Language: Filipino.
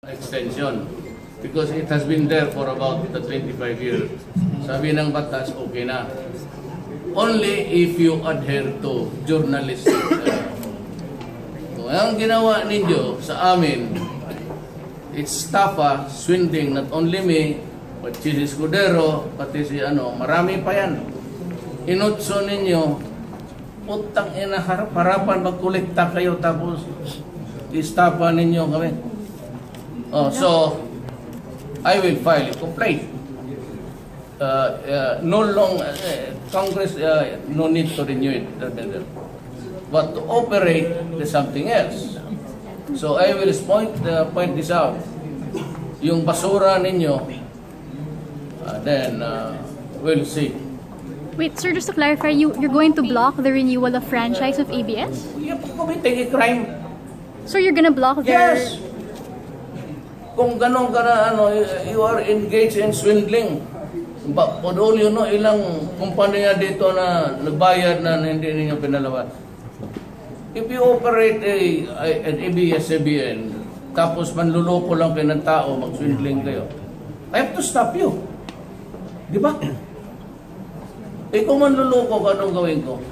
Extension because it has been there for about 25 years. Sabi ng batas, okay na. Only if you adhere to journalistic. So, ang ginawa ninyo sa amin, it's estafa, swindling not only me, but si Escudero, pati si marami pa yan. Inutso ninyo, utang ina harapan magkolekta kayo tapos estafa ninyo kami. So, I will file a complaint. No long, Congress, no need to renew it. But to operate, there's something else. So, I will point this out. Yung basura ninyo, then we'll see. Wait, sir, just to clarify, you're going to block the renewal of franchise of ABS? You're committing a crime. So you're gonna block their... Yes! Kung ganon ka na, you are engaged in swindling. But all you know, ilang kumpanya dito na nagbayad na hindi ninyo pinalabas. If you operate an ABSCBN, tapos manluloko lang kayo ng tao, mag-swindling kayo, I have to stop you. Di ba? Eh kung manluloko ka, anong gawin ko?